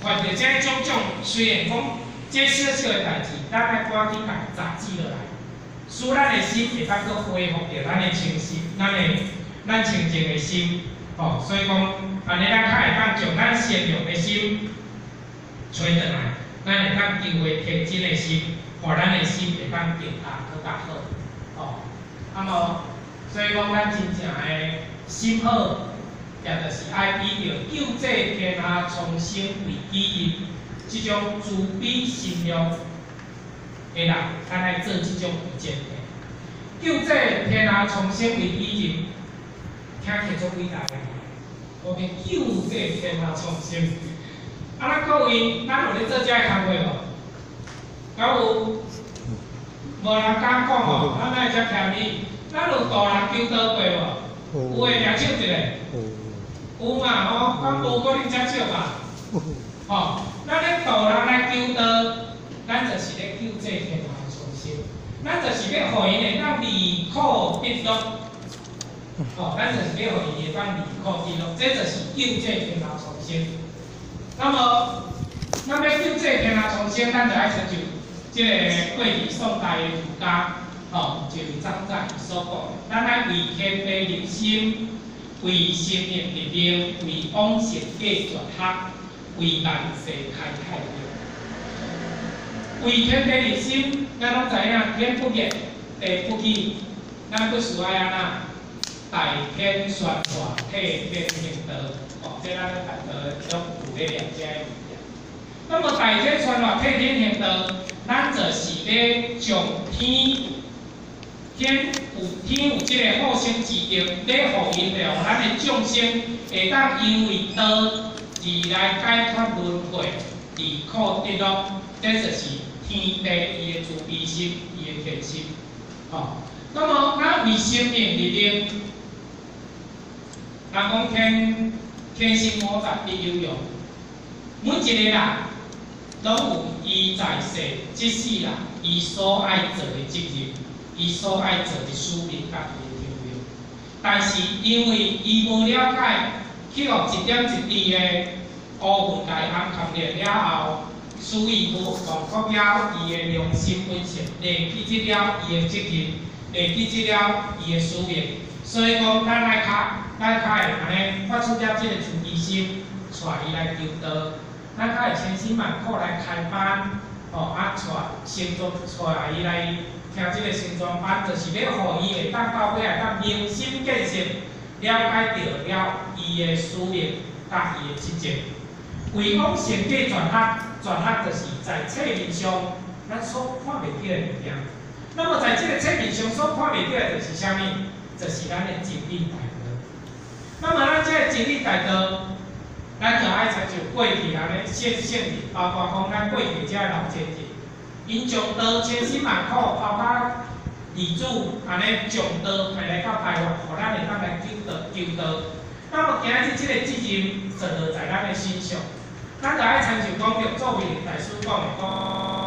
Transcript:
犯着这种种，虽然讲这小小的代志，咱爱赶紧甲杂记落来，使咱的心会当搁恢复着咱的清心，咱清净的心。哦，所以讲，安尼咱较会当将咱善良的心找回来，咱会当求回天真的心，互咱的心会当定下搁较好。哦，那么，所以讲咱真正的心好。 也就是爱依着救济天下众生为己任，这种慈悲心量的人，咱来做这种意见的。救济天下众生为己任，听起足伟大个。我们救济天下众生，咱各位，咱有咧做这个工作无？敢有？无人敢讲哦，咱来遮徛你，咱有大人救倒过无？有诶，举手一个。 有嘛吼，咱无可能遮少吧？吼，咱咧渡人来救道，咱就是咧救济天下众生，咱就是要互因会当离苦得乐。吼，咱就是要互因会当离苦得乐，这就是救济天下众生。那么，咱要救济天下众生，咱就爱亲像即个过去宋代的儒家，吼，就张载所讲，咱爱为天地立心。 为生命立命，为往圣继绝学，为万世开太平。为天地立心，咱拢知影天不灭，地不起，咱不需要安那大天宣化，替天行道。哦，这咱咧谈到拢有咧了解的物件。那么大天宣化，替天行道，咱就是要将天有即个好生之德，要互因了，咱的众生会当因为道而来解脱轮回，离苦得乐，这就是天地伊的慈悲心，伊的天心。哦，那么咱为生命立命，人讲天生我材必有用，每一个人拢有伊在世即世人伊所爱做的责任。 伊所爱做的使命甲伊的任务，但是因为伊无了解，去互一点一滴的乌云来暗藏了后，使伊无忘却了伊的良心本性，忘记了伊的责任，忘记了伊的使命。所以讲，咱来会安尼发出了这个慈悲心，带伊来求道，咱较会千辛万苦来开班，哦，先做带伊来。 听这个新庄班，就是要互伊会当到尾会当明心见性，了解到了伊的使命甲伊的职责。为往圣继全学，全学就是在册面上咱所看袂到的物件。那么在这个册面上所看袂到的，就是啥物？就是咱的真理大道。那么咱这个真理大道，咱就爱参照过去人的圣人，包括讲咱过去这老前人。 因从道千辛万苦，包括二祖安尼从道派来到台湾，互咱会当来救道。那么今日即个责任就落在咱的身上，咱就爱参照讲着作为大师讲的讲。